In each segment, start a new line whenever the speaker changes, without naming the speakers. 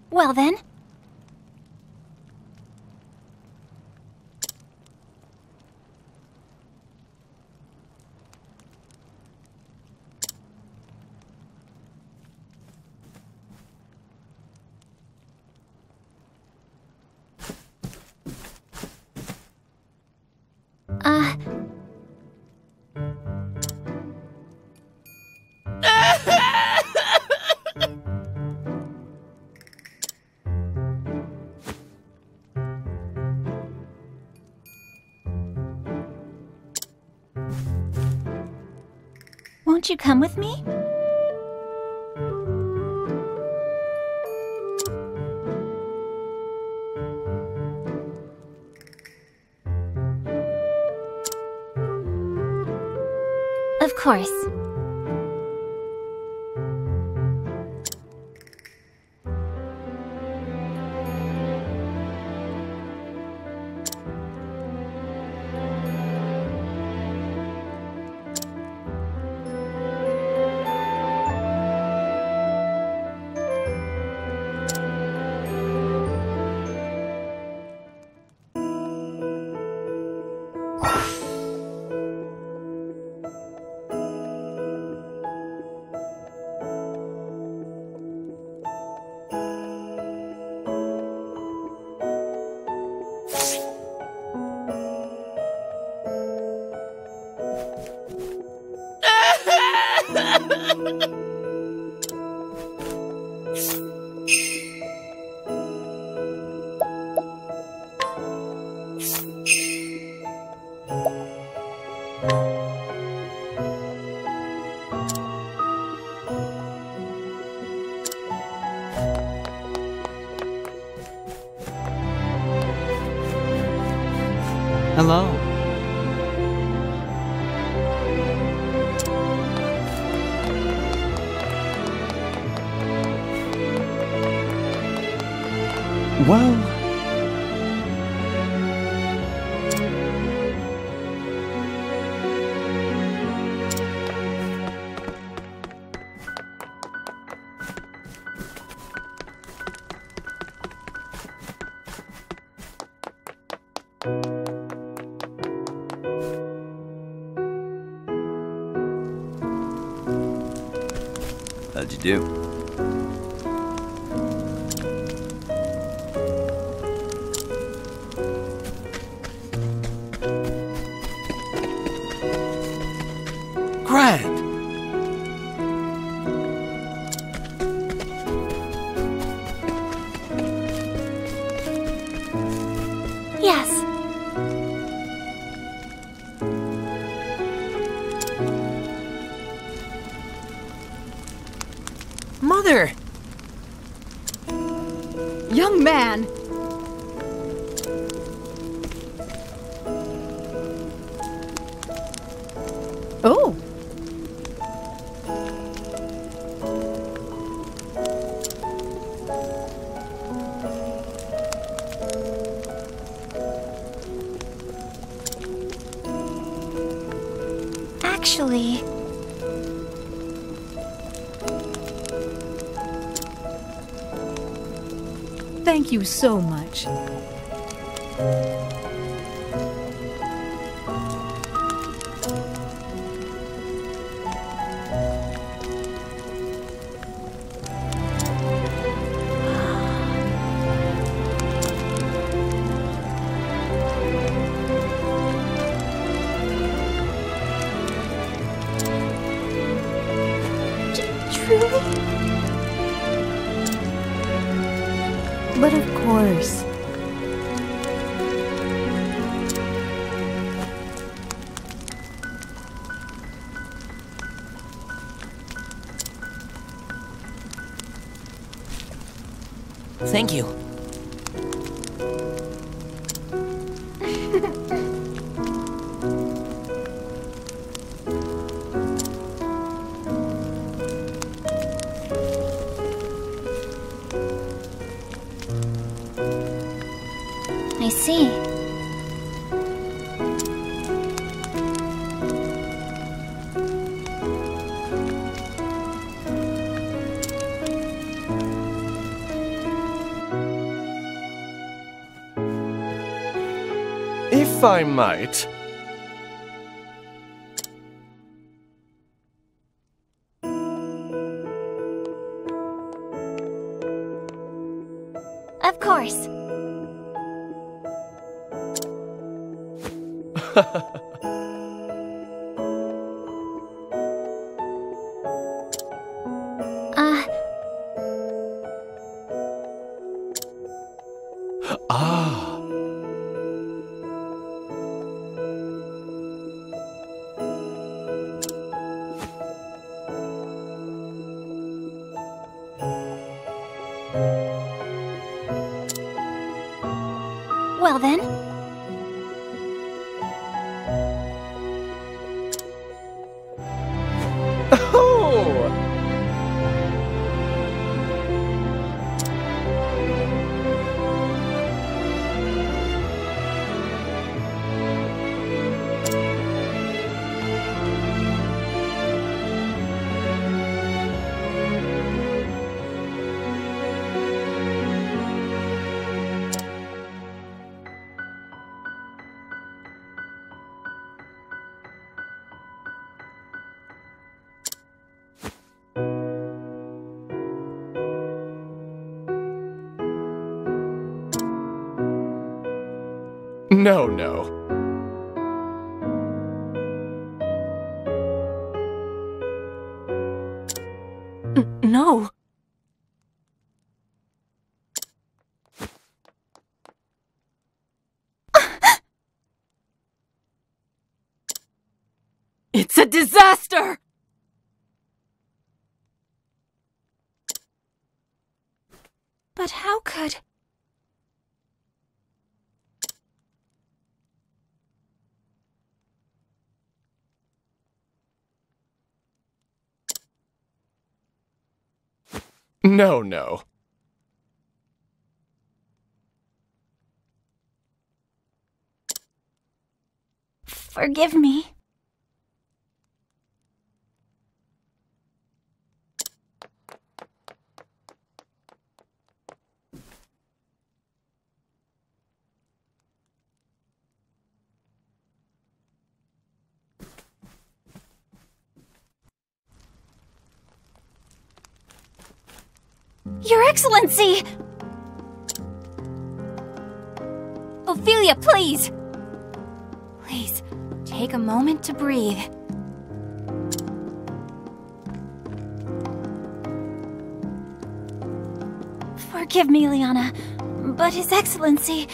Well then. Won't you come with me? Of course.
Hello. Well... How'd you do? Grand!
Yes.
Mother!
Young man! Oh!
Actually...
Thank you so much.
Truly?
But of course.
Thank you.
I see.
if I might.
Of course.
Ah.
Well then.
Oh! No, no.
No. It's a disaster!
But how could...
No, no.
Forgive me. Your Excellency! Ophilia, please! Please, take a moment to breathe. Forgive me, Liana, but His Excellency...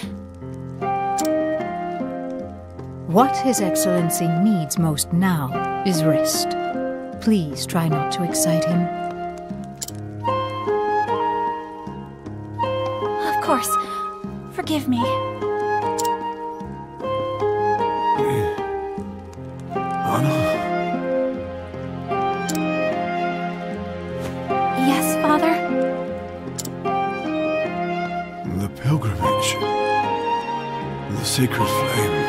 What His Excellency needs most now is rest. Please try not to excite him.
Of course. Forgive me.
Anna?
Yes, Father?
The pilgrimage. The sacred flame.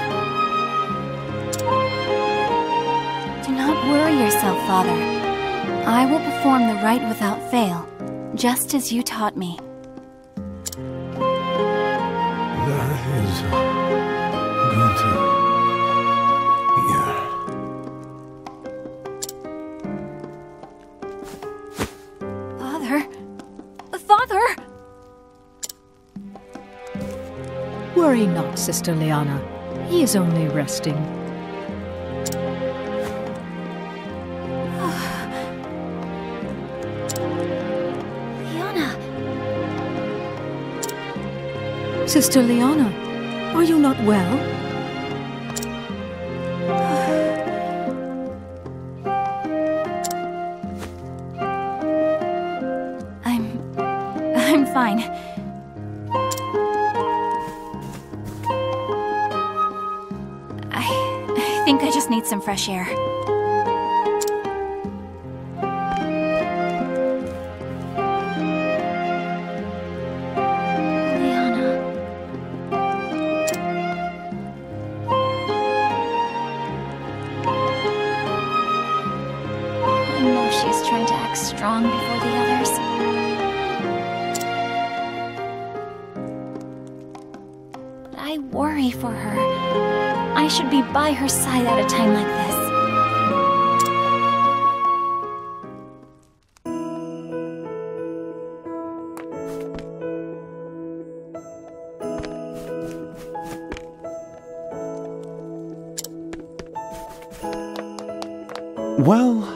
Do not worry yourself, Father. I will perform the rite without fail, just as you taught me.
That is going to... Yeah.
Father? Father!
Worry not, Sister Liana. He is only resting.
Liana!
Sister Liana, are you not well?
I'm fine. I think I just need some fresh air. Liana. I know she's trying to act strong before the others. I worry for her. I should be by her side at a time like this.
Well,